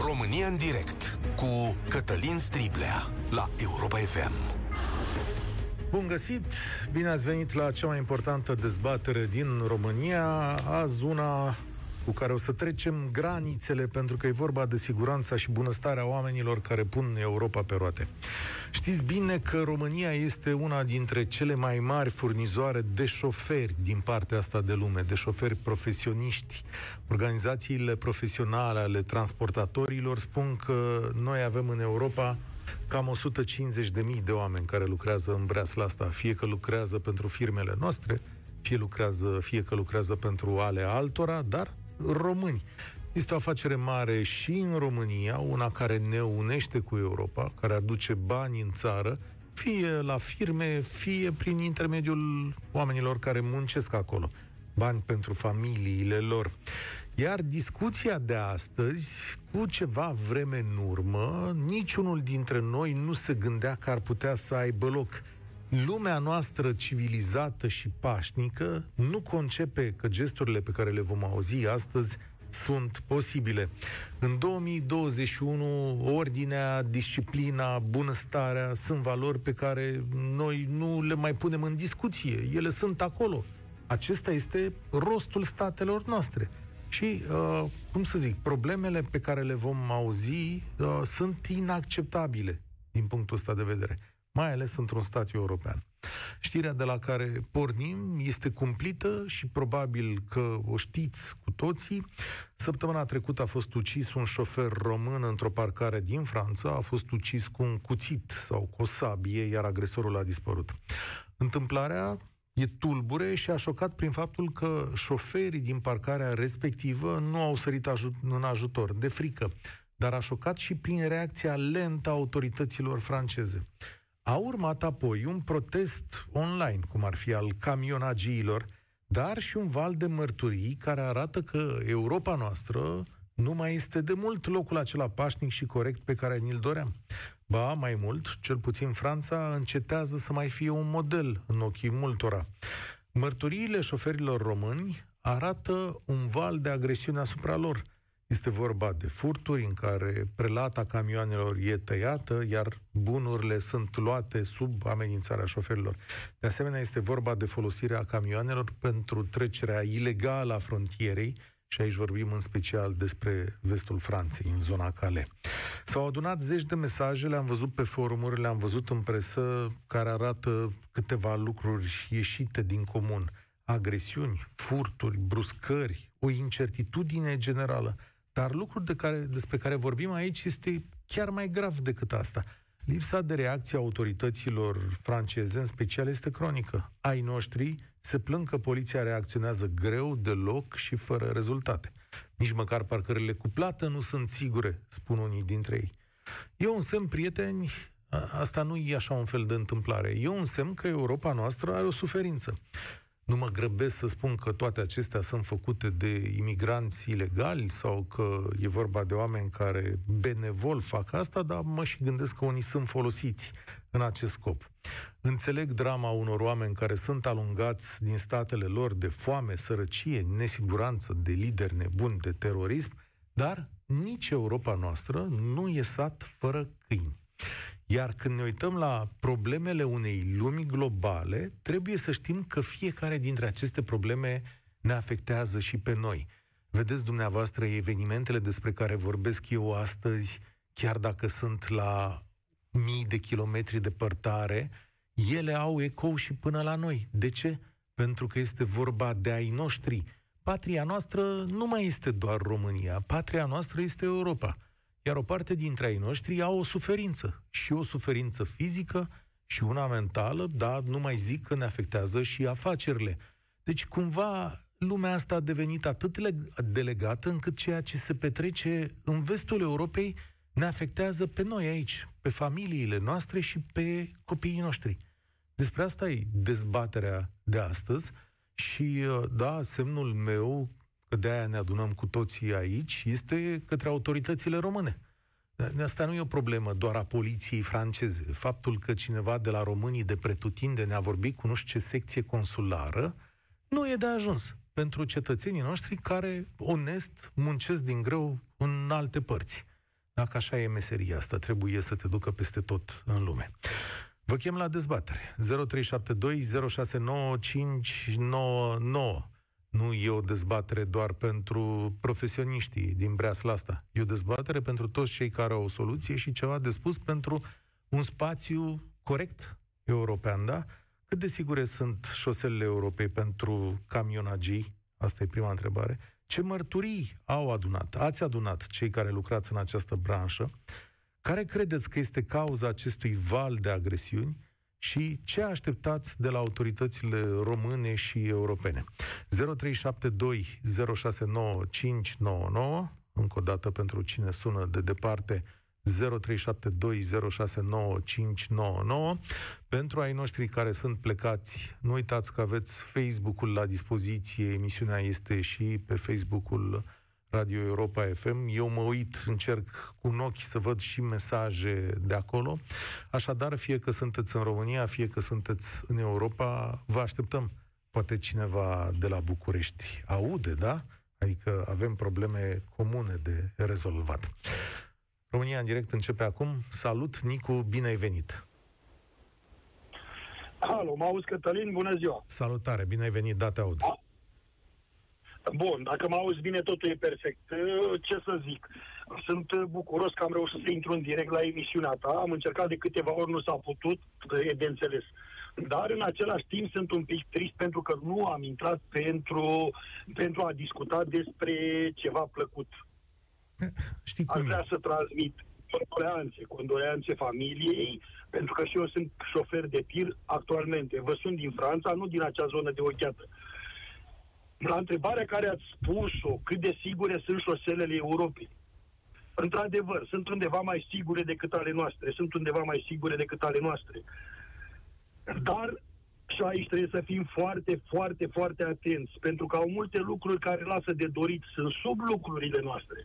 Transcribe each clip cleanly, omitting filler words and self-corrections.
România în direct cu Cătălin Striblea la Europa FM. Bun găsit! Bine ați venit la cea mai importantă dezbatere din România. Azi una cu care o să trecem granițele, pentru că e vorba de siguranța și bunăstarea oamenilor care pun Europa pe roate. Știți bine că România este una dintre cele mai mari furnizoare de șoferi din partea asta de lume, de șoferi profesioniști. Organizațiile profesionale ale transportatorilor spun că noi avem în Europa cam 150.000 de oameni care lucrează în breasla asta, fie că lucrează pentru firmele noastre, fie că lucrează pentru ale altora, dar români. Este o afacere mare și în România, una care ne unește cu Europa, care aduce bani în țară, fie la firme, fie prin intermediul oamenilor care muncesc acolo. Bani pentru familiile lor. Iar discuția de astăzi, cu ceva vreme în urmă, niciunul dintre noi nu se gândea că ar putea să aibă loc. Lumea noastră civilizată și pașnică nu concepe că gesturile pe care le vom auzi astăzi sunt posibile. În 2021, ordinea, disciplina, bunăstarea sunt valori pe care noi nu le mai punem în discuție. Ele sunt acolo. Acesta este rostul statelor noastre. Și, problemele pe care le vom auzi sunt inacceptabile din punctul ăsta de vedere, mai ales într-un stat european. Știrea de la care pornim este cumplită și probabil că o știți cu toții. Săptămâna trecută a fost ucis un șofer român într-o parcare din Franța, a fost ucis cu un cuțit sau cu o sabie, iar agresorul a dispărut. Întâmplarea e tulbure și a șocat prin faptul că șoferii din parcarea respectivă nu au sărit în ajutor, de frică, dar a șocat și prin reacția lentă a autorităților franceze. A urmat apoi un protest online, cum ar fi al camionagiilor, dar și un val de mărturii care arată că Europa noastră nu mai este de mult locul acela pașnic și corect pe care ni-l doream. Ba, mai mult, cel puțin Franța încetează să mai fie un model în ochii multora. Mărturiile șoferilor români arată un val de agresiune asupra lor. Este vorba de furturi în care prelata camioanelor e tăiată, iar bunurile sunt luate sub amenințarea șoferilor. De asemenea, este vorba de folosirea camioanelor pentru trecerea ilegală a frontierei, și aici vorbim în special despre vestul Franței, în zona Calais. S-au adunat zeci de mesaje, le-am văzut pe forumuri, le-am văzut în presă, care arată câteva lucruri ieșite din comun. Agresiuni, furturi, bruscări, o incertitudine generală. Dar lucrul despre care vorbim aici este chiar mai grav decât asta. Lipsa de reacție a autorităților franceze, în special, este cronică. Ai noștri se plâng că poliția reacționează greu, deloc și fără rezultate. Nici măcar parcările cu plată nu sunt sigure, spun unii dintre ei. E un semn, prieteni, asta nu e așa un fel de întâmplare. E un semn că Europa noastră are o suferință. Nu mă grăbesc să spun că toate acestea sunt făcute de imigranți ilegali sau că e vorba de oameni care benevol fac asta, dar mă și gândesc că unii sunt folosiți în acest scop. Înțeleg drama unor oameni care sunt alungați din statele lor de foame, sărăcie, nesiguranță, de lideri nebuni, de terorism, dar nici Europa noastră nu e sat fără câini. Iar când ne uităm la problemele unei lumi globale, trebuie să știm că fiecare dintre aceste probleme ne afectează și pe noi. Vedeți dumneavoastră, evenimentele despre care vorbesc eu astăzi, chiar dacă sunt la mii de kilometri departare, ele au ecou și până la noi. De ce? Pentru că este vorba de ai noștri. Patria noastră nu mai este doar România, patria noastră este Europa. Iar o parte dintre ai noștri au o suferință. Și o suferință fizică și una mentală, dar nu mai zic că ne afectează și afacerile. Deci, cumva, lumea asta a devenit atât de legată încât ceea ce se petrece în vestul Europei ne afectează pe noi aici, pe familiile noastre și pe copiii noștri. Despre asta e dezbaterea de astăzi și, da, semnul meu, că de-aia ne adunăm cu toții aici, este către autoritățile române. Asta nu e o problemă doar a poliției franceze. Faptul că cineva de la românii de pretutindeni a vorbit cu nu știu ce secție consulară, nu e de ajuns pentru cetățenii noștri care, onest, muncesc din greu în alte părți. Dacă așa e meseria asta, trebuie să te ducă peste tot în lume. Vă chem la dezbatere. 0372 069 599. Nu e o dezbatere doar pentru profesioniștii din breasla asta. E o dezbatere pentru toți cei care au o soluție și ceva de spus pentru un spațiu corect european, da? Cât de sigure sunt șoselele Europei pentru camionagii? Asta e prima întrebare. Ce mărturii ați adunat cei care lucrați în această branșă? Care credeți că este cauza acestui val de agresiuni și ce așteptați de la autoritățile române și europene? 0372 069 599, încă o dată pentru cine sună de departe, 0372 069 599. Pentru ai noștri care sunt plecați, nu uitați că aveți Facebook-ul la dispoziție, emisiunea este și pe Facebook-ul Radio Europa FM. Eu mă uit, încerc cu un ochi să văd și mesaje de acolo. Așadar, fie că sunteți în România, fie că sunteți în Europa, vă așteptăm. Poate cineva de la București aude, da? Adică avem probleme comune de rezolvat. România în direct începe acum. Salut, Nicu, bine ai venit! Alo, mă auzi, Cătălin? Bună ziua! Salutare, bine ai venit, da, te aud. Bun, dacă mă auzi bine, totul e perfect. Ce să zic? Sunt bucuros că am reușit să intru în direct la emisiunea ta. Am încercat de câteva ori, nu s-a putut, e de înțeles. Dar în același timp sunt un pic trist pentru că nu am intrat pentru a discuta despre ceva plăcut. Știi cum Aș vrea să transmit condoleanțe familiei, pentru că și eu sunt șofer de tir actualmente. Vă sunt din Franța, nu din acea zonă de ochiată. La întrebarea care ați spus-o, cât de sigure sunt șoselele Europei? Într-adevăr, sunt undeva mai sigure decât ale noastre. Dar și aici trebuie să fim foarte, foarte, foarte atenți, pentru că au multe lucruri care lasă de dorit, sunt sub lucrurile noastre.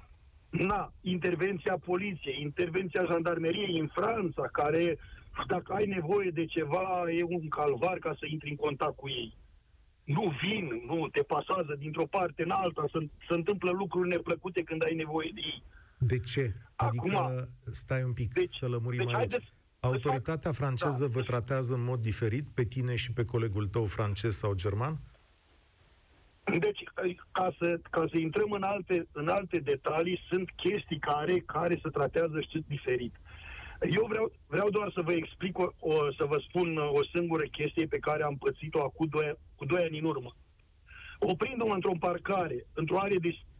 Intervenția poliției, intervenția jandarmeriei în Franța, care, dacă ai nevoie de ceva, e un calvar ca să intri în contact cu ei. Nu vin, nu te pasează dintr-o parte în alta, se întâmplă lucruri neplăcute când ai nevoie de ei. De ce? Adică, acum, stai un pic, să lămurim aici. Autoritatea franceză vă tratează în mod diferit pe tine și pe colegul tău francez sau german? Deci, ca să intrăm în alte detalii, sunt chestii care se tratează, știți, diferit. Eu vreau doar să vă explic, să vă spun o singură chestie pe care am pățit-o acum 2 ani în urmă. Oprindu-mă într-o parcare, într-o arie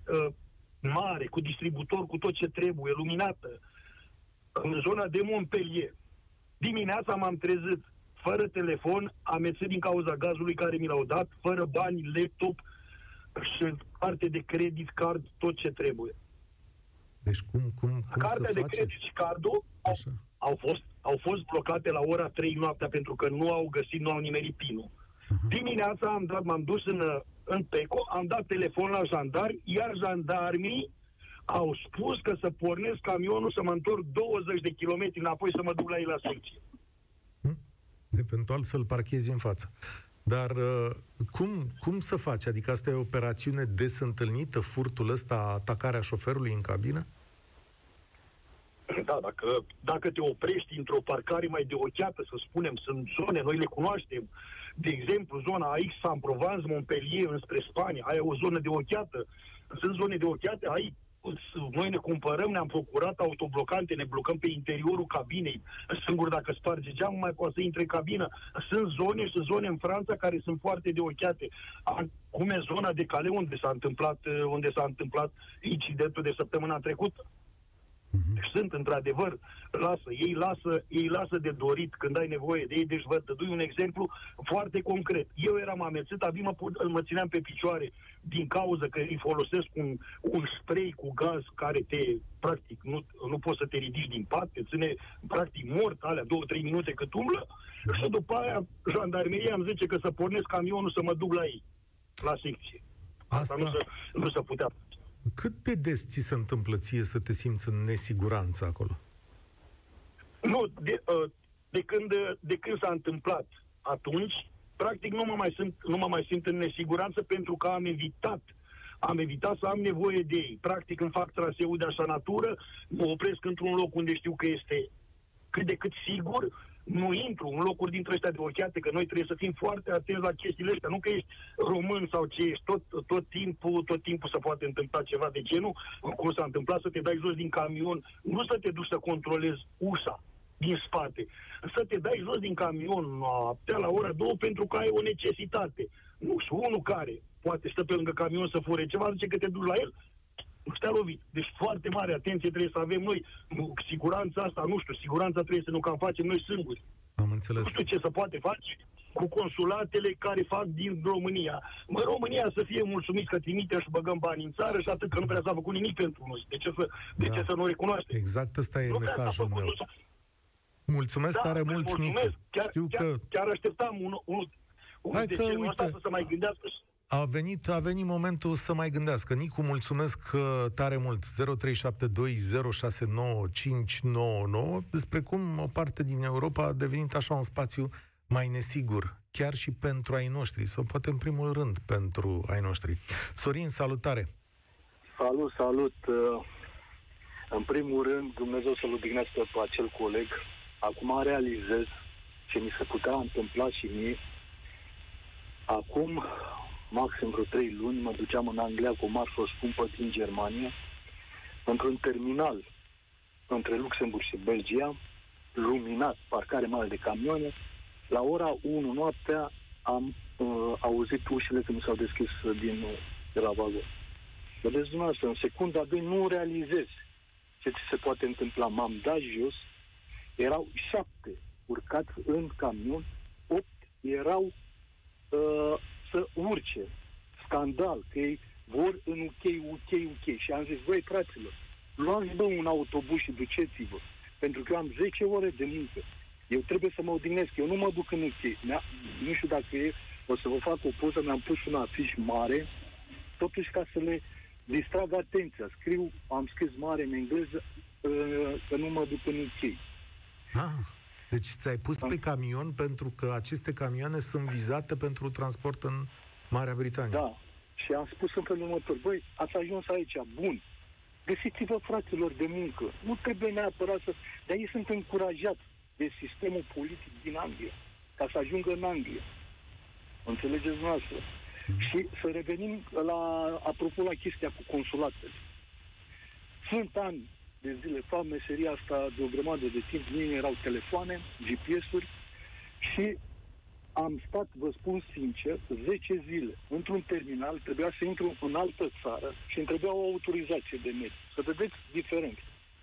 mare, cu distributor, cu tot ce trebuie, luminată, în zona de Montpellier. Dimineața m-am trezit fără telefon, amețit din cauza gazului care mi l-au dat, fără bani, laptop și carte de credit, card, tot ce Deci cum Cartea de credit și cardul au fost blocate la ora 3 noaptea pentru că nu au nimerit PIN-ul. Dimineața m-am dus în PECO, am dat telefon la jandarmi, iar jandarmii au spus că să pornesc camionul, să mă întorc 20 de kilometri înapoi, să mă duc la ei la secție. Eventual să-l parchezi în față. Dar cum să faci? Adică asta e o operațiune des întâlnită, furtul ăsta, atacarea șoferului în cabină? Da, dacă te oprești într-o parcare mai de ochiată, să spunem, sunt zone, noi le cunoaștem. De exemplu, zona Aix-en-Provence, Montpellier, înspre Spania, aia e o zonă de ochiată. Sunt zone de ochiată, noi ne cumpărăm, ne-am procurat autoblocante, ne blocăm pe interiorul cabinei. Singur dacă sparge geamul, mai poate să intre în cabină. Sunt zone în Franța care sunt foarte de ochiate. Cum e zona de Calais, unde s-a întâmplat incidentul de săptămâna trecută. Deci sunt, într-adevăr, ei lasă de dorit când ai nevoie de ei. Deci vă dădui un exemplu foarte concret. Eu eram amețit, mă țineam pe picioare din cauza că îi folosesc un spray cu gaz care practic, nu poți să te ridici din pat, te ține, practic, mort, alea 2-3 minute cât umblă, și după aia, jandarmeria îmi zice că să pornesc camionul să mă duc la ei, la secție. Asta nu se putea. Cât de des ți se întâmplă ție să te simți în nesiguranță acolo? Nu, de când s-a întâmplat atunci, practic nu mă mai simt în nesiguranță pentru că am evitat să am nevoie de ei. Practic îmi fac traseul de așa natură, mă opresc într-un loc unde știu că este cât de cât sigur, nu intru în locuri dintre ăștia de ochiate, că noi trebuie să fim foarte atenți la chestiile astea. Nu că ești român sau ce ești, tot timpul se poate întâmpla ceva de genul, cum s-a întâmplat să te dai jos din camion, nu să te duci să controlezi ușa din spate, să te dai jos din camion noaptea la ora 2 pentru că ai o necesitate. Nu știu, unul care poate stă pe lângă camion să fure ceva, zice că te duci la el, nu te-a lovit. Deci foarte mare atenție trebuie să avem noi. Siguranța asta, nu știu, siguranța trebuie să nu cam facem noi singuri. Am înțeles. Nu știu ce se poate face cu consulatele care fac din România. România să fie mulțumiți că trimitem și băgăm bani în țară și atât, că nu prea s-a făcut nimic pentru noi. De ce să nu recunoaștem? Exact ăsta e mesajul meu. Mulțumesc tare mult, Nicu. Chiar așteptam unul de genul ăsta să se mai gândească. A venit momentul să mai gândească. Nicu, mulțumesc tare mult. 0372069599 despre cum o parte din Europa a devenit așa un spațiu mai nesigur, chiar și pentru ai noștri, sau poate în primul rând pentru ai noștri. Sorin, salutare! Salut! În primul rând, Dumnezeu să-l odihnească pe acel coleg. Acum realizez ce mi se putea întâmpla și mie. Acum, maxim vreo 3 luni, mă duceam în Anglia cu o marfă scumpă din Germania, într-un terminal între Luxemburg și Belgia, luminat, parcare mare de camioane. La ora 1 noaptea am auzit ușile când s-au deschis de la vagon. Vedeți dumneavoastră, în secunda 2 nu realizez ce ți se poate întâmpla. M-am dat jos, erau 7 urcați în camion, 8 erau să urce. Scandal, că ei vor în UK. Și am zis, băi, fraților, luați un autobuz și duceți-vă. Pentru că eu am 10 ore de muncă. Eu trebuie să mă odihnesc. Eu nu mă duc în UK. Nu știu dacă o să vă fac o poză, mi-am pus un afiș mare, totuși ca să le distrag atenția. Am scris mare în engleză că nu mă duc în UK. Deci ți-ai pus pe camion pentru că aceste camioane sunt vizate pentru transport în Marea Britanie. Da. Și am spus în felul următor, băi, ați ajuns aici, bun. Găsiți-vă, fraților, de muncă. Nu trebuie neapărat să... Dar ei sunt încurajați de sistemul politic din Anglia, ca să ajungă în Anglia. Înțelegeți noastră? Și să revenim apropo la chestia cu consulatele. Sunt ani de zile, fac meseria asta de o grămadă de timp, nu erau telefoane, GPS-uri și am stat, vă spun sincer, 10 zile într-un terminal, trebuia să intru în altă țară și îmi trebuia o autorizație de mediu. Să vedeți diferența.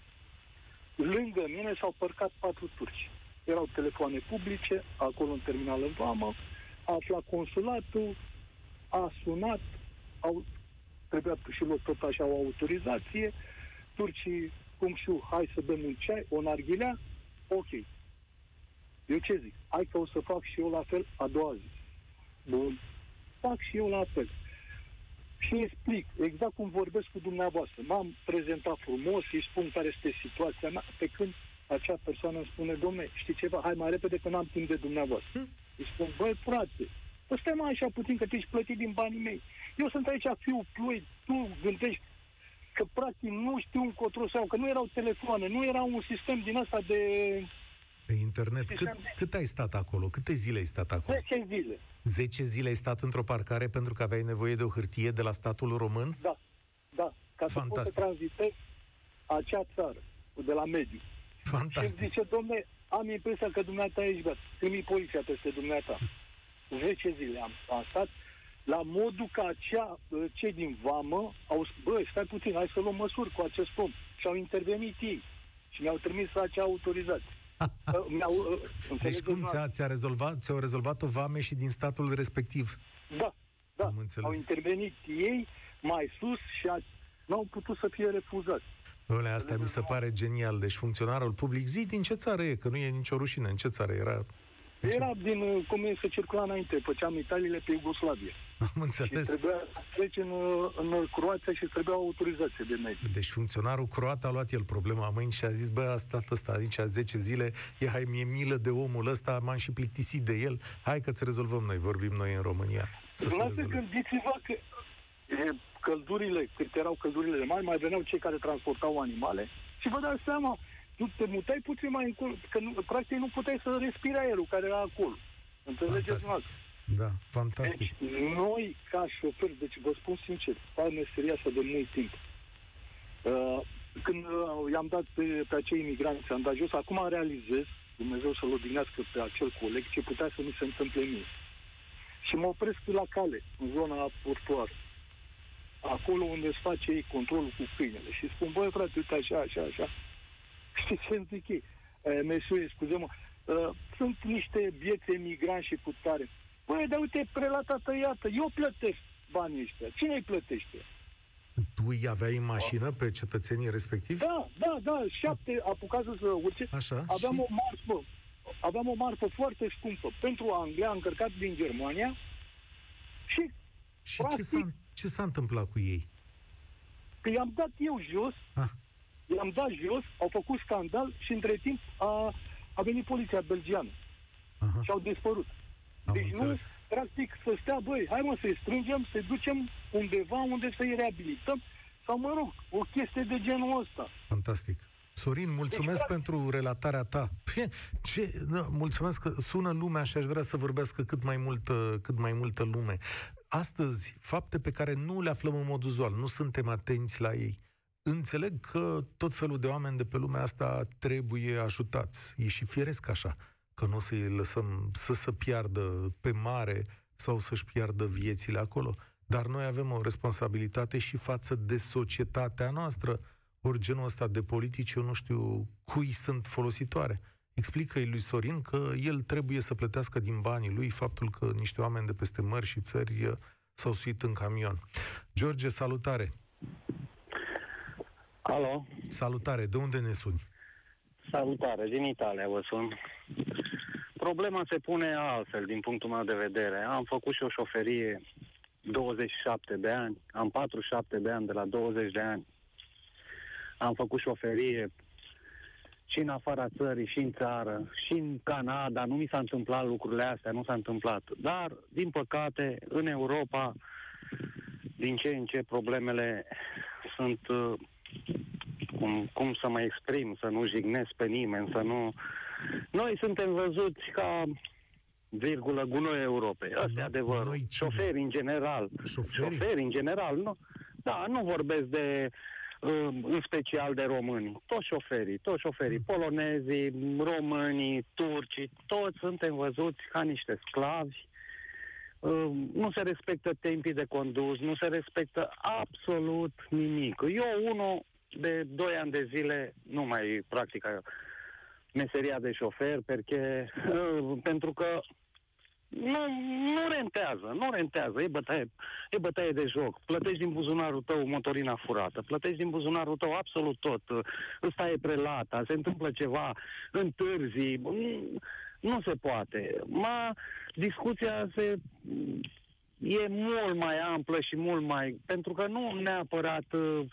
Lângă mine s-au parcat 4 turci. Erau telefoane publice, acolo în terminal în vamă, a aflat consulatul, a sunat, trebuia și lor tot așa o autorizație, turcii, cum știu, hai să bem un ceai, o narghilea, ok. Eu ce zic? Hai că o să fac și eu la fel a doua zi. Bun. Fac și eu la fel. Și explic, exact cum vorbesc cu dumneavoastră. M-am prezentat frumos, îi spun care este situația mea, pe când acea persoană îmi spune, dom'le, știi ceva, hai mai repede că n-am timp de dumneavoastră. Îi spun, băi, frate, stai mai așa puțin că te-ești plătit din banii mei. Eu sunt aici fiul ploi, tu gândești că practic nu știu încotro sau că nu erau telefoane, nu era un sistem din ăsta de... Pe internet. Cât ai stat acolo? Câte zile ai stat acolo? 10 zile. 10 zile ai stat într-o parcare pentru că aveai nevoie de o hârtie de la statul român? Da. Ca să pot să tranzitez acea țară, de la mediu. Fantastic. Și zice, dom'le, am impresia că dumneata ești beat. Trimi poliția peste dumneata. 10 zile am stat, la modul că cei din vamă au spus, băi, stai puțin, hai să luăm măsuri cu acest om. Și au intervenit ei. Și mi-au trimis acea autorizație. Deci cum ți-au rezolvat o vame și din statul respectiv? Da. Au intervenit ei mai sus și n-au putut să fie refuzați. Asta mi se pare genial. Deci funcționarul public, zi din ce țară e, că nu e nicio rușine. În ce țară era? Era din cum se circula înainte, făceam italiile pe Iugoslavia. Am înțeles. Și trebuia să trece în Croația și trebuia o autorizație de mediu. Deci funcționarul croat a luat el problema în mâini și a zis, bă, a stat ăsta aici 10 zile, mi-e milă de omul ăsta, m-am și plictisit de el, hai că-ți rezolvăm noi, vorbim noi în România. Gândiți-vă că căldurile, cât erau căldurile mari, mai veneau cei care transportau animale și vă dați seama, tu te mutai puțin mai încolo, că practic nu puteai să respiri aerul care era acolo. Înțelegeți noastră? Da, fantastic. Deci, noi, ca șoferi, deci vă spun sincer, fac meseria asta de mult timp. Când i-am dat pe acei imigranți, am dat jos, acum realizez, Dumnezeu să-l odihnească pe acel coleg, ce putea să mi se întâmple mie. Și mă opresc la cale, în zona portoară. Acolo unde îți face ei controlul cu câinele. Și spun, băi, frate, uite așa. Știi ce îmi zic ei? Mesuie, scuze-mă, sunt niște bieți emigranți și cu tare. Băi, dar uite, prelata tăiată, eu plătesc banii ăștia. Cine îi plătește? Tu îi aveai în mașină pe cetățenii respectivi? Da, 7 apucați să urce. Așa, aveam o marfă foarte scumpă pentru Anglia, încărcat din Germania și practic, ce s-a întâmplat cu ei? Că i-am dat eu jos, au făcut scandal și între timp a venit poliția belgiană. Și au dispărut. Deci nu, practic, să stea, băi, hai mă să-i strângem, să-i ducem undeva unde să-i reabilităm, sau mă rog, o chestie de genul ăsta. Fantastic. Sorin, mulțumesc pentru relatarea ta. Mulțumesc că sună lumea și aș vrea să vorbească cât mai multă lume. Astăzi, fapte pe care nu le aflăm în mod uzual, nu suntem atenți la ei. Înțeleg că tot felul de oameni de pe lumea asta trebuie ajutați. E și firesc așa, că nu o să-i lăsăm să se piardă pe mare sau să-și piardă viețile acolo. Dar noi avem o responsabilitate și față de societatea noastră. Ori genul ăsta de politici, eu nu știu cui sunt folositoare. Explică-i lui Sorin că el trebuie să plătească din banii lui faptul că niște oameni de peste mări și țări s-au suit în camion. George, salutare! Alo? Salutare, de unde ne suni? Salutare, din Italia vă sun. Problema se pune altfel din punctul meu de vedere. Am făcut și o șoferie 27 de ani, am 47 de ani, de la 20 de ani. Am făcut șoferie și în afara țării, și în țară, și în Canada. Nu mi s-a întâmplat lucrurile astea, nu s-a întâmplat. Dar, din păcate, în Europa, din ce în ce problemele sunt, cum să mă exprim, să nu jignesc pe nimeni, să nu... Noi suntem văzuți ca gunoi Europei. Asta e adevărul. Șoferi în general. Șoferi în general, nu? Da, nu vorbesc de... în special de români. Toți șoferii, polonezii, românii, turcii, toți suntem văzuți ca niște sclavi. Nu se respectă timpii de condus, nu se respectă absolut nimic. Eu, unul de 2 ani de zile, nu mai practic meseria de șofer, pentru că nu rentează, e bătaie de joc. Plătești din buzunarul tău motorina furată, plătești din buzunarul tău absolut tot, ăsta e prelata, se întâmplă ceva, întârzi, nu se poate. Discuția e mult mai amplă și mult mai... Pentru că nu neapărat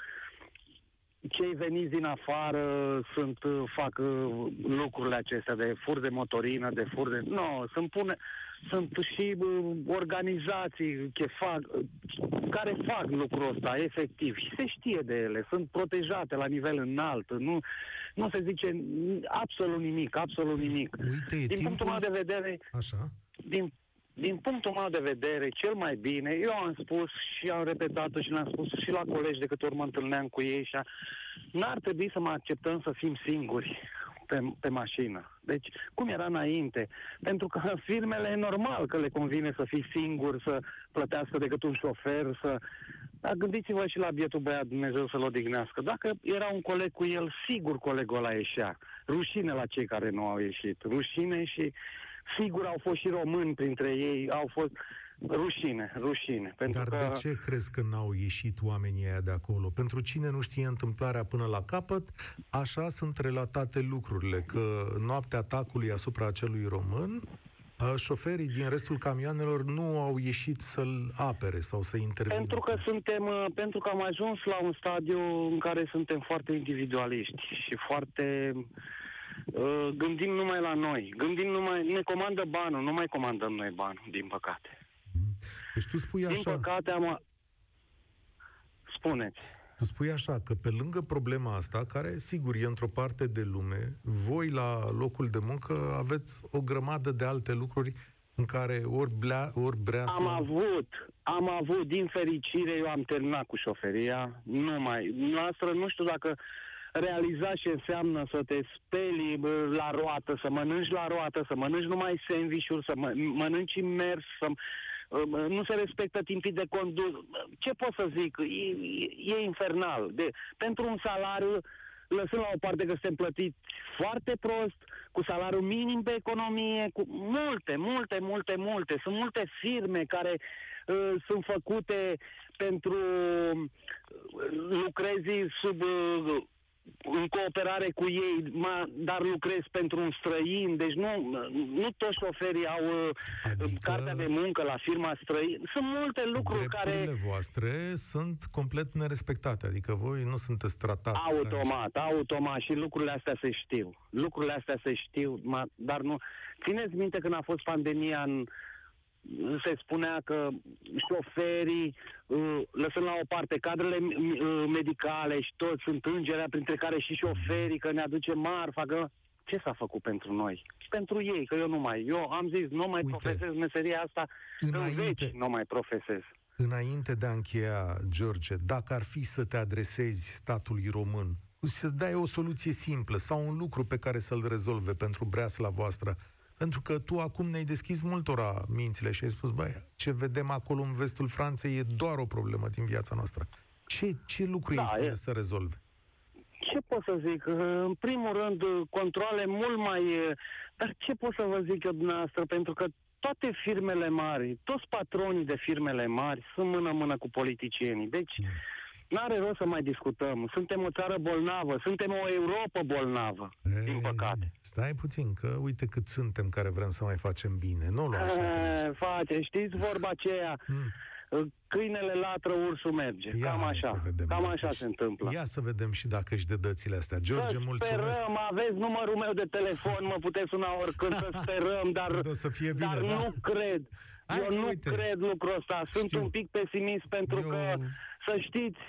cei veniți din afară fac lucrurile acestea de fur de motorină, de fur de... Nu, sunt și organizații care fac lucrul ăsta, efectiv. Și se știe de ele, sunt protejate la nivel înalt. Nu se zice absolut nimic. Uite, din punctul meu de vedere... Așa? Din punctul meu de vedere, cel mai bine, eu am spus și am repetat-o și le-am spus și la colegi de câte ori mă întâlneam cu ei, n-ar trebui să mă acceptăm să fim singuri pe mașină. Deci, cum era înainte? Pentru că firmele e normal că le convine să fii singur, să plătească decât un șofer, Dar gândiți-vă și la bietul băiat, Dumnezeu să-l odihnească. Dacă era un coleg cu el, sigur colegul ăla ieșea. Rușine la cei care nu au ieșit. Rușine și sigur au fost și români printre ei, au fost rușine. Dar de ce crezi că n-au ieșit oamenii ăia de acolo? Pentru cine nu știe întâmplarea până la capăt, așa sunt relatate lucrurile, că noaptea atacului asupra acelui român, șoferii din restul camioanelor nu au ieșit să-l apere sau să intervină. Pentru că am ajuns la un stadiu în care suntem foarte individualiști și foarte... gândim numai la noi. Ne comandă banul, nu mai comandăm noi banul, din păcate. Deci tu spui așa... Din păcate Spuneți. Tu spui așa, că pe lângă problema asta, care, sigur, e într-o parte de lume, voi, la locul de muncă, aveți o grămadă de alte lucruri în care ori breasla... Am avut, din fericire, eu am terminat cu șoferia, noastră, nu știu dacă realizați ce înseamnă să te speli la roată, să mănânci la roată, să mănânci numai sandwich-uri, să mănânci mers, nu se respectă timpii de condus. Ce pot să zic? E infernal. Pentru un salariu, lăsând la o parte că suntem plătiți foarte prost, cu salariu minim pe economie, cu multe. Sunt multe firme care sunt făcute pentru lucrezi în cooperare cu ei, dar lucrez pentru un străin, deci nu toți șoferii au cartea de muncă la firma străin. Sunt multe lucruri care... Drepturile voastre sunt complet nerespectate, adică voi nu sunteți tratați... Automat, și lucrurile astea se știu. Dar nu... Țineți minte când a fost pandemia se spunea că șoferii, lăsând la o parte cadrele medicale și toți, sunt îngerea, printre care și șoferii, că ne aduce marfa, că... Ce s-a făcut pentru noi? Și pentru ei, că eu am zis, nu mai profesez meseria asta, în veci nu mai profesez. Înainte de a încheia, George, dacă ar fi să te adresezi statului român, să dai o soluție simplă sau un lucru pe care să-l rezolve pentru breasla voastră, pentru că tu acum ne-ai deschis multora mințile și ai spus, băi, ce vedem acolo în vestul Franței e doar o problemă din viața noastră. Ce lucru este să rezolve? Ce pot să zic? În primul rând, controle mult mai... Dar ce pot să vă zic eu dumneavoastră? Pentru că toate firmele mari, toți patronii de firmele mari sunt mână-mână cu politicienii. Deci, n-are rost să mai discutăm. Suntem o țară bolnavă, suntem o Europă bolnavă, din păcate. Stai puțin, că uite cât suntem care vrem să mai facem bine. Nu lua așa. Știți vorba aceea? Câinele latră, ursul merge. Cam așa se întâmplă. Ia să vedem și dacă își dă dățile astea. George, mulțumesc. Sperăm, aveți numărul meu de telefon, mă puteți suna oricând, să sperăm, dar nu cred. Eu nu cred lucrul ăsta. Sunt un pic pesimist pentru că, să știți,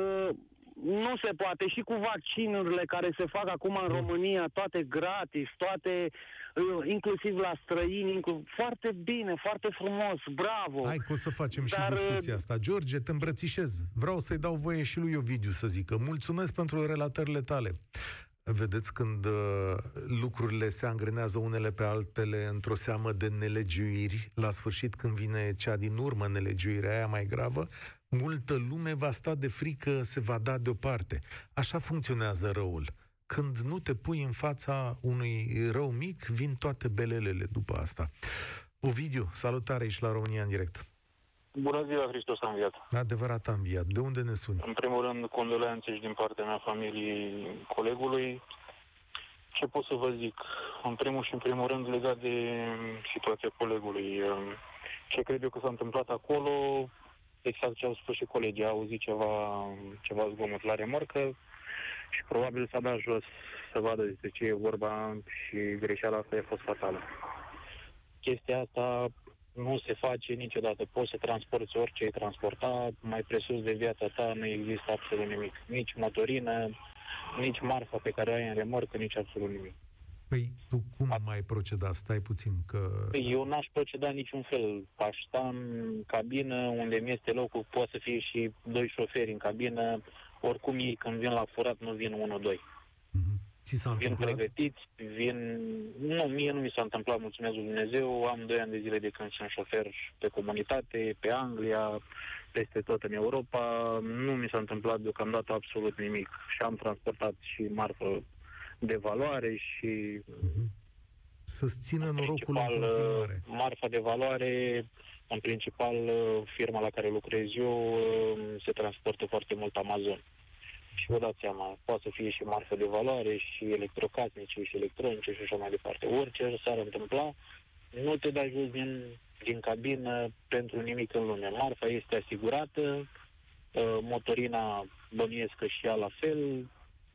nu se poate. Și cu vaccinurile care se fac acum în România, toate gratis, toate, inclusiv la străini, foarte bine, foarte frumos, bravo. Hai că o să facem și discuția asta. George, te îmbrățișez. Vreau să-i dau voie și lui Ovidiu să zică. Mulțumesc pentru relatările tale. Vedeți, când lucrurile se angrenează unele pe altele într-o seamă de nelegiuiri, la sfârșit, când vine cea din urmă nelegiuirea aia mai gravă, multă lume va sta de frică, se va da deoparte. Așa funcționează răul. Când nu te pui în fața unui rău mic, vin toate belelele după asta. Ovidiu, salutare, ești la România în direct. Bună ziua, Hristos a înviat. Adevărat a înviat. De unde ne suni? În primul rând, condoleanțe și din partea mea, familiei colegului. Ce pot să vă zic? În primul rând, legat de situația colegului. Ce cred eu că s-a întâmplat acolo, exact ce au spus și colegii, au auzit ceva zgomot la remorcă și probabil s-a dat jos să vadă despre ce e vorba și greșeala asta a fost fatală. Chestia asta nu se face niciodată. Poți să transporti orice ai transporta, mai presus de viața ta nu există absolut nimic. Nici motorină, nici marfa pe care o ai în remorcă, nici absolut nimic. Păi tu cum mai proceda? Stai puțin că... Eu n-aș proceda niciun fel. Aș sta în cabină unde mi este locul, poate să fie și 2 șoferi în cabină. Oricum ei când vin la furat nu vin 1-2. Ți s-a vin întâmplat? Pregătiți, Nu, mie nu mi s-a întâmplat, mulțumesc lui Dumnezeu. Am 2 ani de zile de când sunt șofer pe comunitate, pe Anglia, peste tot în Europa. Nu mi s-a întâmplat deocamdată absolut nimic. Și am transportat și marfă de valoare și... Să-ți țină norocul în continuare. Marfa de valoare, în principal, firma la care lucrez eu, se transportă foarte mult Amazon. Și vă dați seama, poate să fie și marfă de valoare, și electrocasnice, și electronice, și așa mai departe. Orice s-ar întâmpla, nu te dai jos din cabină pentru nimic în lume. Marfa este asigurată, motorina bănuiesc că și ea la fel.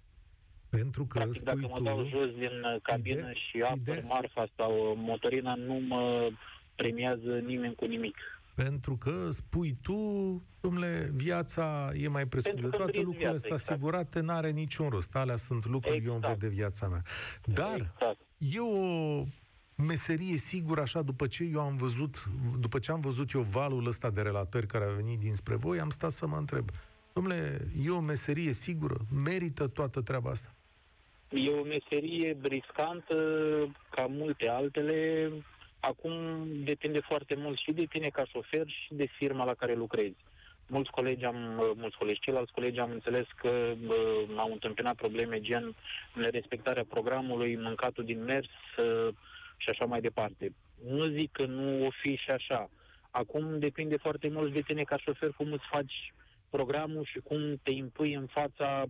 Pentru că, practic, dacă mă dau jos din cabină și apăr marfa sau motorina, nu mă premiază nimeni cu nimic. Pentru că spui tu, dom'le, viața e mai presus de toate, lucrurile sunt asigurate, n-are niciun rost. Alea sunt lucruri, eu îmi văd de viața mea. Dar e o meserie sigură, așa, după ce am văzut eu valul ăsta de relatări care a venit dinspre voi, am stat să mă întreb, dom'le, e o meserie sigură? Merită toată treaba asta? E o meserie riscantă, ca multe altele. Acum depinde foarte mult și de tine ca șofer și de firma la care lucrezi. Ceilalți colegi am înțeles că au întâmpinat probleme gen nerespectarea programului, mâncatul din mers și așa mai departe. Nu zic că nu o fi și așa. Acum depinde foarte mult de tine ca șofer cum îți faci programul și cum te impui în fața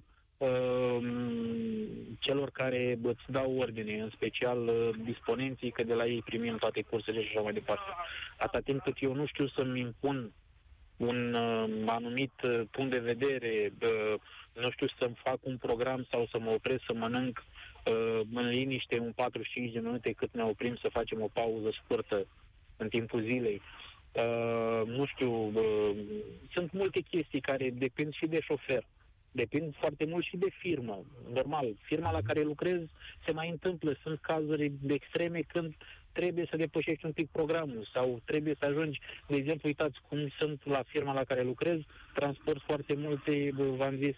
celor care îți dau ordine, în special disponenții, că de la ei primim toate cursele și așa mai departe. Atâta timp cât eu nu știu să-mi impun un anumit punct de vedere, nu știu să-mi fac un program sau să mă opresc să mănânc în liniște un 45 de minute cât ne oprim să facem o pauză scurtă în timpul zilei. Nu știu, sunt multe chestii care depind și de șofer. Depind foarte mult și de firmă. Normal, firma la care lucrez se mai întâmplă. Sunt cazuri de extreme când trebuie să depășești un pic programul sau trebuie să ajungi, de exemplu, uitați cum sunt la firma la care lucrez, transport foarte multe, v-am zis,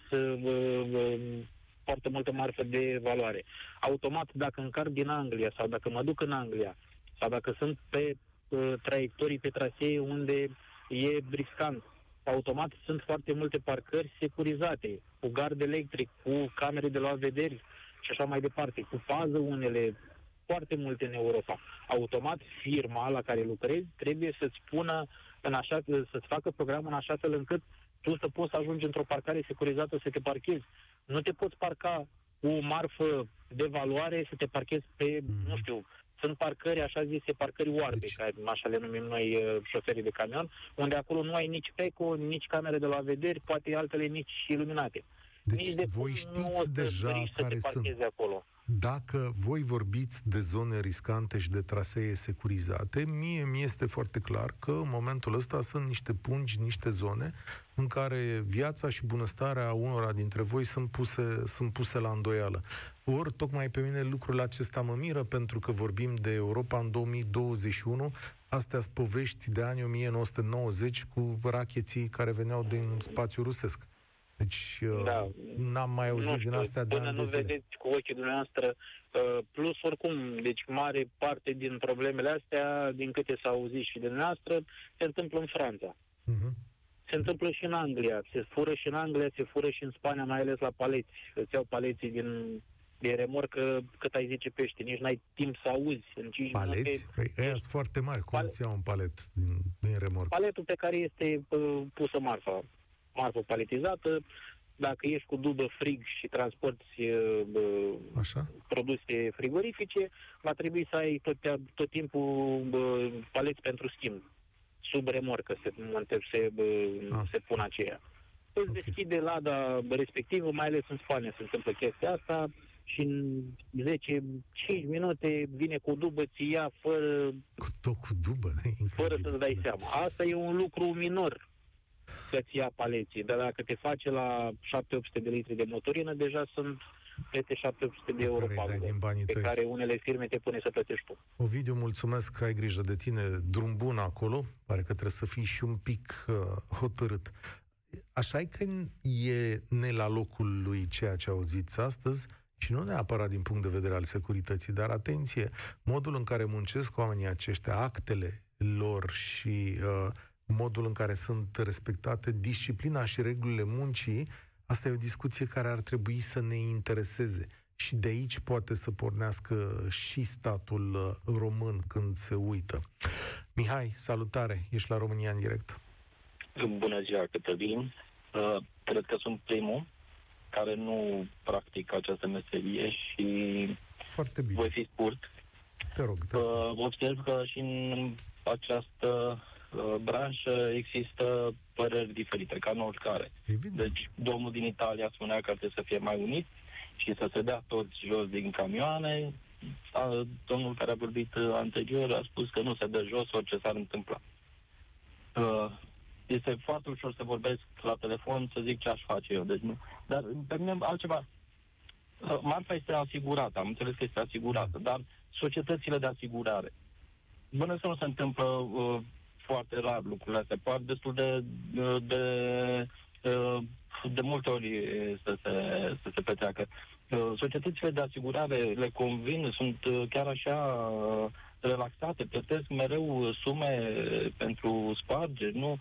foarte multă marfă de valoare. Automat, dacă încarc din Anglia sau dacă mă duc în Anglia sau dacă sunt pe traiectorii, pe trasee unde e riscant, automat sunt foarte multe parcări securizate, cu gard electric, cu camere de luat vederi și așa mai departe, cu pază unele, foarte multe în Europa. Automat, firma la care lucrezi trebuie să-ți pună să-ți facă programul în așa fel încât tu să poți să ajungi într-o parcare securizată să te parchezi. Nu te poți parca cu o marfă de valoare să te parchezi pe, nu știu, sunt parcări, așa zise, parcări oarbe, care așa le numim noi șoferii de camion, unde acolo nu ai nici PECO, nici camere de la vederi, poate altele nici iluminate. Deci nici voi știți deja care sunt. Acolo. Dacă voi vorbiți de zone riscante și de trasee securizate, mie mi este foarte clar că în momentul ăsta sunt niște pungi, niște zone în care viața și bunăstarea unora dintre voi sunt puse la îndoială. Ori, tocmai pe mine lucrul acesta mă miră, pentru că vorbim de Europa în 2021, astea sunt povești de anii 1990 cu racheții care veneau din spațiul rusesc. Deci n-am mai auzit din astea de ani de zile. Până nu vedeți cu ochii dumneavoastră, plus oricum, deci mare parte din problemele astea, din câte s-au auzit și de dumneavoastră, se întâmplă în Franța. Se întâmplă și în Anglia. Se fură și în Anglia, se fură și în Spania, mai ales la paleți. Îți iau paleții din remorcă, cât ai 10 pești, nici n-ai timp să auzi. În 5 paleți? Minute, păi ăia sunt foarte mari. Cum îți iau un palet din remorcă? Paletul pe care este pusă marfa paletizată, dacă ești cu dubă frig și transporti produse frigorifice, va trebui să ai tot timpul paleți pentru schimb. Sub remorcă se pun aceea. Îți deschide lada respectivă, mai ales în Spania se întâmplă chestia asta și în 10-5 minute vine cu dubă, ți ia fără să-ți dai seama. Asta e un lucru minor, că-ți ia paleții, dar dacă te face la 7-800 de litri de motorină, deja sunt peste 700 de euro pe care unele firme te pune să plătești tu. Ovidiu, mulțumesc că ai grijă de tine, drum bun acolo, pare că trebuie să fii și un pic hotărât. Așa e că e ne la locul lui ceea ce auziți astăzi, și nu neapărat din punct de vedere al securității, dar atenție, modul în care muncesc oamenii aceștia, actele lor și modul în care sunt respectate disciplina și regulile muncii, asta e o discuție care ar trebui să ne intereseze. Și de aici poate să pornească și statul român când se uită. Mihai, salutare! Ești la România în direct. Bună ziua, Cătălin! Cred că sunt primul care nu practic această meserie și foarte bine. Voi fi scurt. Te rog, observ că și în această branșă există păreri diferite, ca în oricare. Evident. Deci, domnul din Italia spunea că trebuie să fie mai unit și să se dea toți jos din camioane. Domnul care a vorbit anterior a spus că nu se dă jos orice s-ar întâmpla. este foarte ușor să vorbesc la telefon, să zic ce aș face eu. Deci nu. Dar pe mine altceva. Marfa este asigurată, am înțeles că este asigurată, dar societățile de asigurare, bănuiesc că nu se întâmplă foarte rar lucrurile astea, poate destul de multe ori să se petreacă. Societățile de asigurare le convin, sunt chiar așa relaxate, plătesc mereu sume pentru spargeri, nu?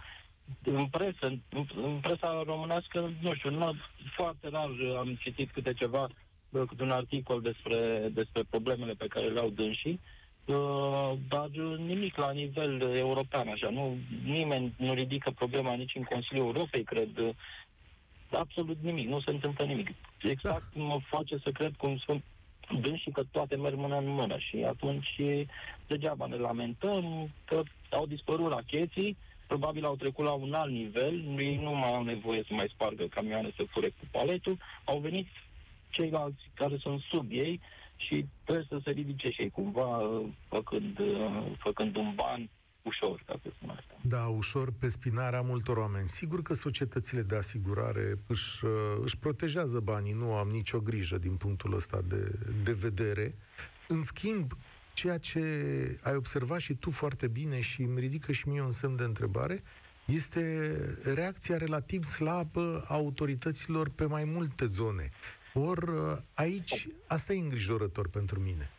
În presa românească, nu știu, foarte rar am citit câte un articol despre problemele pe care le au dânsii, dar nimic la nivel european, așa, nimeni nu ridică problema nici în Consiliul Europei, cred, absolut nimic, nu se întâmplă nimic. Exact mă face să cred, cum spun dânsii, că toate merg mână în mână și atunci degeaba ne lamentăm că au dispărut racheții, probabil au trecut la un alt nivel, ei nu mai au nevoie să mai spargă camioane, să fure cu paletul, au venit ceilalți care sunt sub ei și trebuie să se ridice și ei cumva făcând un ban ușor, ca să spun asta. Da, ușor pe spinarea multor oameni. Sigur că societățile de asigurare își protejează banii, nu am nicio grijă din punctul ăsta de vedere. În schimb, ceea ce ai observat și tu foarte bine și îmi ridică și mie un semn de întrebare, este reacția relativ slabă a autorităților pe mai multe zone. Ori aici, asta e îngrijorător pentru mine.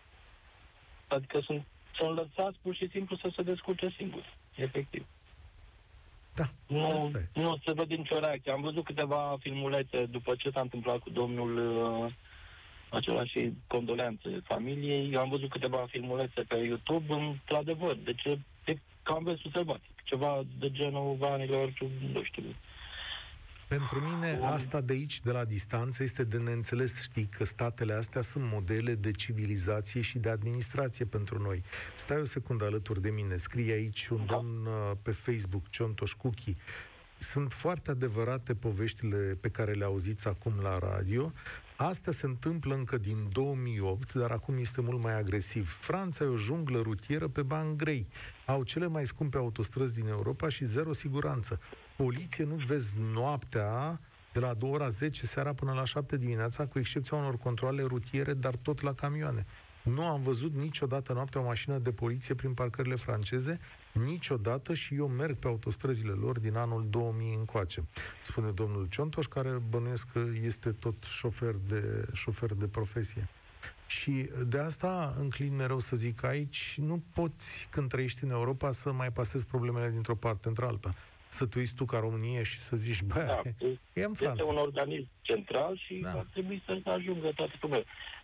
Adică sunt lăsați pur și simplu să se descurce singuri, efectiv. Da, nu se vede nicio reacție. Am văzut câteva filmulețe după ce s-a întâmplat cu domnul acela și condoleanțe familiei. Am văzut câteva filmulețe pe YouTube, într-adevăr, deci e cam versul sălbatic. Ceva de genul vanilor, nu știu. Pentru mine, asta de aici, de la distanță, este de neînțeles. Știi că statele astea sunt modele de civilizație și de administrație pentru noi. Stai o secundă alături de mine. Scrie aici un domn pe Facebook, Ciontoș Cuchi. Sunt foarte adevărate poveștile pe care le auziți acum la radio. Astea se întâmplă încă din 2008, dar acum este mult mai agresiv. Franța e o junglă rutieră pe bani grei. Au cele mai scumpe autostrăzi din Europa și zero siguranță. Poliție nu vezi noaptea de la 2 ora 10 seara până la 7 dimineața, cu excepția unor controale rutiere, dar tot la camioane. Nu am văzut niciodată noaptea o mașină de poliție prin parcările franceze, niciodată, și eu merg pe autostrăzile lor din anul 2000 încoace, spune domnul Ciontoș, care bănuiesc că este tot șofer de profesie. Și de asta înclin mereu să zic că aici nu poți, când trăiești în Europa, să mai pasezi problemele dintr-o parte într-alta. Să tu uiți tu ca România și să zici, e în Franța. Este un organism central și ar trebui să ajungă toate problemele.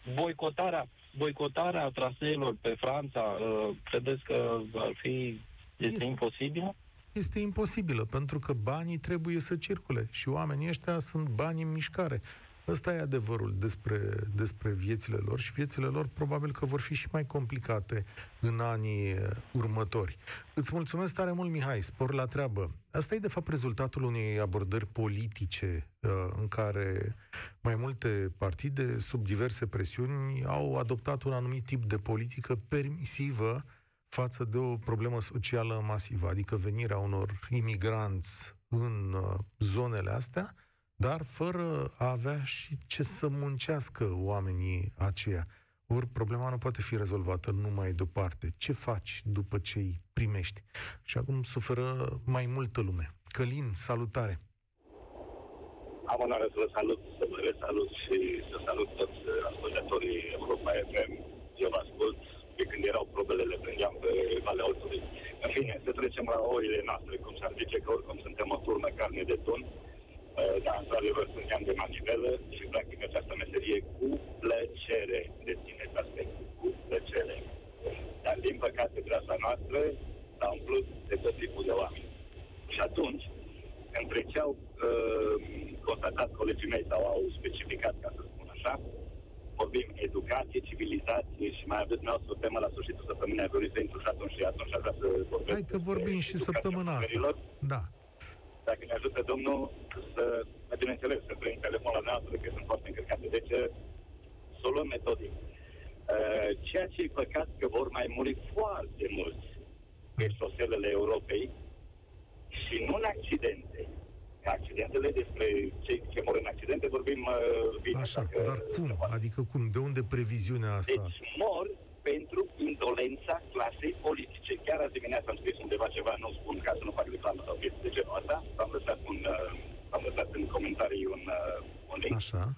Boicotarea traseelor pe Franța, credeți că este imposibilă? Este imposibilă, pentru că banii trebuie să circule și oamenii ăștia sunt bani în mișcare. Ăsta e adevărul despre viețile lor și viețile lor probabil că vor fi și mai complicate în anii următori. Îți mulțumesc tare mult, Mihai, spor la treabă. Asta e de fapt rezultatul unei abordări politice în care mai multe partide, sub diverse presiuni, au adoptat un anumit tip de politică permisivă față de o problemă socială masivă, adică venirea unor imigranți în zonele astea, dar fără a avea și ce să muncească oamenii aceia. Ori problema nu poate fi rezolvată numai deoparte. Ce faci după ce îi primești? Și acum suferă mai multă lume. Călin, salutare! Am onoarea să vă salut și să salut toți ascultătorii Europa FM. Eu vă ascult de când erau probele, le prângeam pe Valea Oltului. În fine, să trecem la oile noastre, cum s-ar zice, că oricum suntem o turnă carne de tun. Dar, într-adevăr, suntem de manivelă și, practic, această meserie cu plăcere dețineți aspectul, cu plăcere. Dar, din păcate, viața noastră s-a umplut de tot tipul de oameni. Și atunci, între ce au constatat colegii mei sau au specificat, ca să spun așa, vorbim educație, civilizație și mai aveți noastră o temă la sfârșitul săptămânii, a dorit să intru și atunci aș vrea să vorbesc. Hai că vorbim și săptămâna asta. Da. Dacă ne ajută Domnul bineînțeles, să prin telefonul noastră, că sunt foarte încărcate. Deci, să o luăm metodic. Ceea ce e păcat că vor mai muri foarte mulți pe șoselele Europei Și nu în accidente. Accidentele, despre cei ce mor în accidente, vorbim bine. Așa, dar cum? Adică cum? De unde previziunea asta? Deci mor pentru indolența clasei politice. Chiar azi dimineața am scris undeva ceva, nu spun ca să nu fac reclamă sau chestii de genul ăsta, am lăsat în comentarii un link. Așa.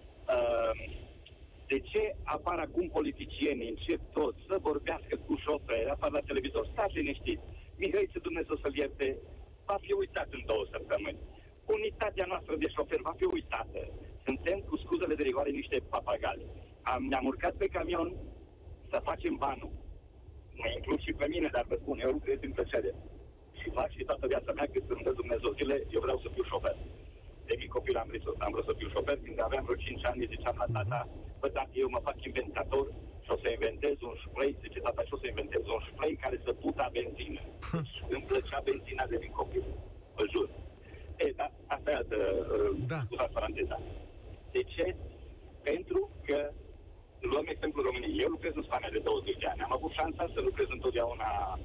De ce apar acum politicienii, încep toți să vorbească cu șoferi, apar la televizor, stați liniștiți, Mihăiță, Dumnezeu să-l ierte, va fi uitat în 2 săptămâni. Unitatea noastră de șofer va fi uitată. Suntem, cu scuzele de rigoare, niște papagali. Ne-am urcat pe camion să facem banul. Mă includ și pe mine, dar vă spun, eu lucrez în plăcere. Și fac și toată viața mea, cât îmi dă Dumnezeu zile, eu vreau să fiu șofer. De mic copil am vrut să fiu șofer, când aveam vreo 5 ani, ziceam la tata, bă, tata, eu mă fac inventator și o să inventez un spray, zice tata, și o să inventez un spray care să puta benzină. Îmi plăcea benzina de mic copil, vă jur. Dar asta e altă, scuzați paranteza. De ce? Pentru că luăm exemplul României. Eu lucrez în Spania de 20 de ani. Am avut șansa să lucrez întotdeauna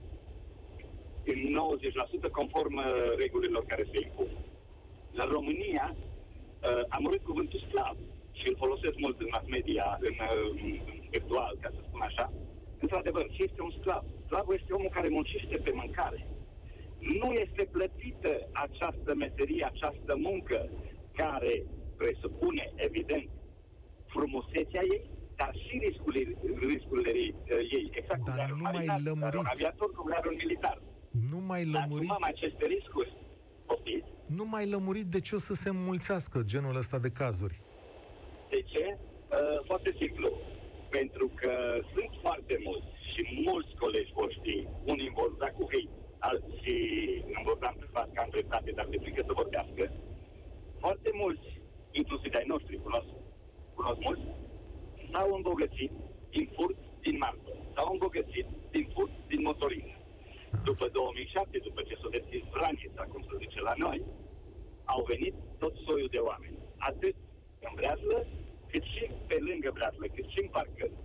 în 90% conform regulilor care se impun. La România am urât cuvântul sclav și îl folosesc mult în mass media, în virtual, ca să spun așa. Într-adevăr, ce este un sclav? Sclavul este omul care muncește pe mâncare. Nu este plătită această meserie, această muncă care presupune, evident, frumusețea ei, dar și riscurile ei. Exact cum are un marinar, un aviator, cum are un militar. Nu mai lămurit. Dar aceste riscuri, poftiți? Nu mai lămurit de ce o să se înmulțească genul ăsta de cazuri. De ce? Foarte simplu. Pentru că sunt foarte mulți și mulți colegi voștri, unii vor da cu hate, alții nu vor da privat ca în dreptate, dar de frică să vorbească. Foarte mulți, inclusiv ai noștri, cunosc mulți, s-au îmbogățit din furt din marfă, s-au îmbogățit din furt din motorină. După 2007, după ce s-a deschis granița, cum se zice la noi, au venit tot soiul de oameni. Atât în breaslă, cât și pe lângă breaslă, cât și în parcări.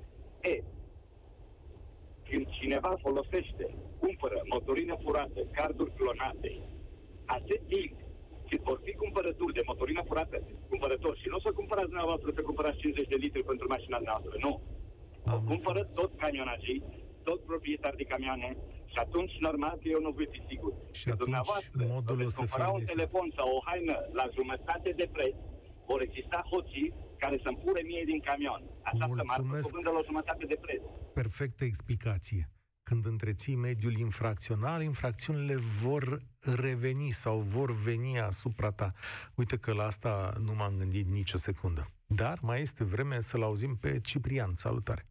Când cineva folosește, cumpără motorină furată, carduri clonate, atât timp cât vor fi cumpărături de motorină furată, cumpărători, și nu o să cumpărați dumneavoastră să cumpărați 50 de litri pentru mașina noastră, nu. O cumpără tot camionagii, tot proprietari de camioane, și atunci, normal, că eu nu voi fi sigur. Și atunci, modul o să cumpăra un telefon sau o haină la jumătate de preț, vor exista hoții care să-mi pure mie din camion. Această marcă cuvândă la o jumătate de preț. Perfectă explicație. Când întreții mediul infracțional, infracțiunile vor reveni sau vor veni asupra ta. Uite că la asta nu m-am gândit nicio secundă. Dar mai este vreme să-l auzim pe Ciprian. Salutare!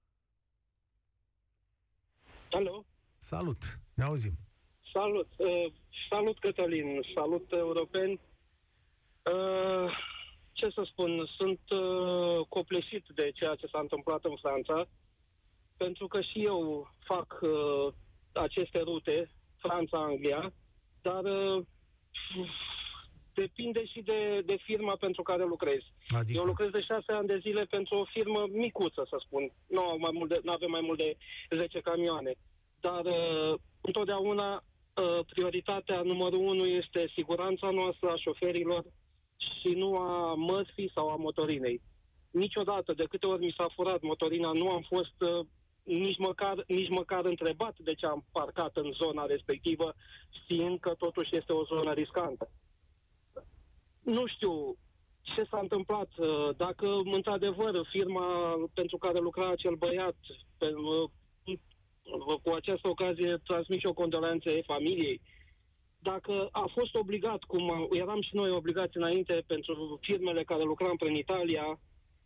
Alo! Salut! Ne auzim! Salut! Salut, Cătălin! Salut, europeni! Ce să spun? Sunt copleșit de ceea ce s-a întâmplat în Franța, pentru că și eu fac aceste rute, Franța-Anglia, dar depinde și de firma pentru care lucrez. Adică? Eu lucrez de 6 ani de zile pentru o firmă micuță, să spun. Nu avem mai mult de 10 camioane. Dar întotdeauna prioritatea numărul 1 este siguranța noastră a șoferilor și nu a mărfii sau a motorinei. Niciodată, de câte ori mi s-a furat motorina, nu am fost nici măcar întrebat de ce am parcat în zona respectivă, știind că totuși este o zonă riscantă. Nu știu ce s-a întâmplat, dacă într-adevăr firma pentru care lucra acel băiat, cu această ocazie transmit și o condolență familiei, dacă a fost obligat, cum eram și noi obligați înainte pentru firmele care lucram prin Italia,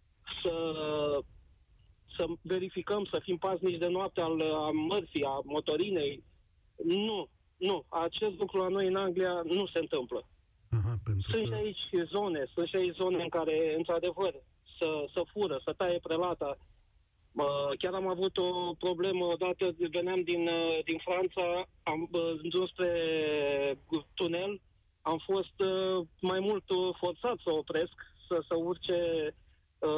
să verificăm, să fim paznici de noapte a mărfii, a motorinei. Nu. Acest lucru la noi în Anglia nu se întâmplă. Sunt și aici zone în care, într-adevăr, să fură, să taie prelata. Chiar am avut o problemă odată, veneam din Franța, spre tunel, am fost mai mult forțat să opresc, să urce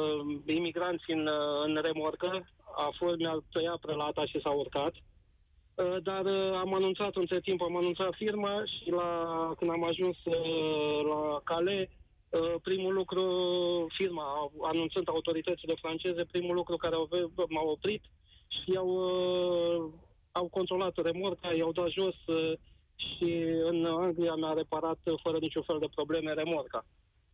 imigranți în remorcă, mi-a tăiat prelata și s-a urcat. dar am anunțat între timp, firma și când am ajuns la Calais, primul lucru, firma, anunțând autoritățile franceze, primul lucru care m-au oprit și au controlat remorca, i-au dat jos și în Anglia mi-a reparat fără niciun fel de probleme remorca.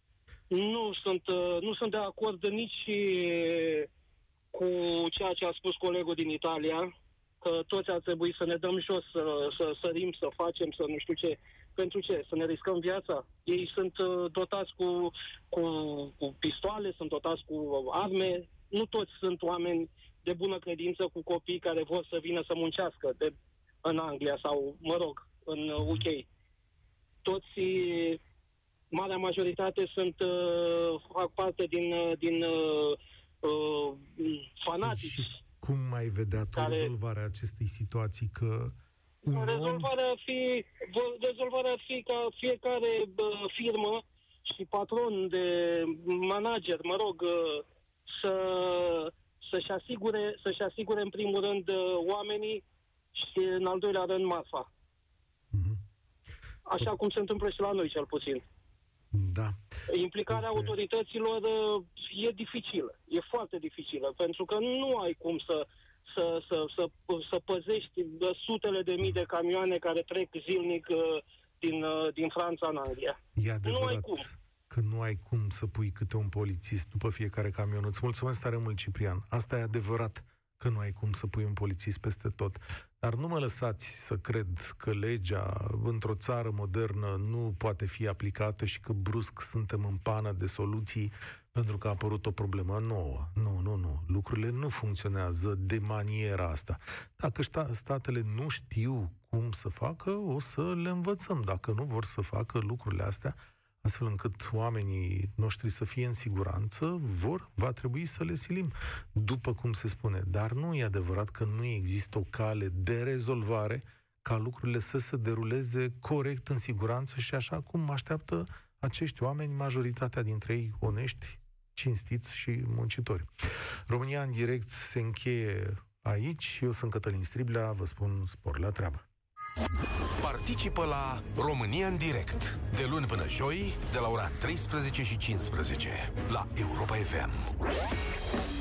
Nu sunt de acord nici cu ceea ce a spus colegul din Italia, că toți ar trebui să ne dăm jos, să sărim, să facem, să nu știu ce. Pentru ce? Să ne riscăm viața? Ei sunt dotați cu pistoale, sunt dotați cu arme. Nu toți sunt oameni de bună credință cu copii care vor să vină să muncească în Anglia sau, în UK. Toți, marea majoritate fac parte din fanatici. Și cum mai vedea tu rezolvarea acestei situații? Că rezolvarea ar fi ca fiecare firmă și patron de manager, să-și asigure în primul rând oamenii și în al doilea rând marfa. Așa cum se întâmplă și la noi, cel puțin. Da. Implicarea autorităților e dificilă, e foarte dificilă, pentru că nu ai cum să păzești sutele de mii de camioane care trec zilnic din Franța în Anglia. E adevărat. Nu ai cum. Că nu ai cum să pui câte un polițist după fiecare camion. Îți mulțumesc tare mult, Ciprian. Asta e adevărat, că nu ai cum să pui un polițist peste tot. Dar nu mă lăsați să cred că legea într-o țară modernă nu poate fi aplicată și că brusc suntem în pană de soluții pentru că a apărut o problemă nouă. Nu. Lucrurile nu funcționează de maniera asta. Dacă statele nu știu cum să facă, o să le învățăm. Dacă nu vor să facă lucrurile astea, astfel încât oamenii noștri să fie în siguranță, va trebui să le silim, după cum se spune. Dar nu e adevărat că nu există o cale de rezolvare ca lucrurile să se deruleze corect, în siguranță și așa cum așteaptă acești oameni, majoritatea dintre ei onești, cinstiți și muncitori. România în direct se încheie aici. Eu sunt Cătălin Striblea, vă spun spor la treabă. Participă la România în direct, de luni până joi, de la ora 13:15, la Europa FM.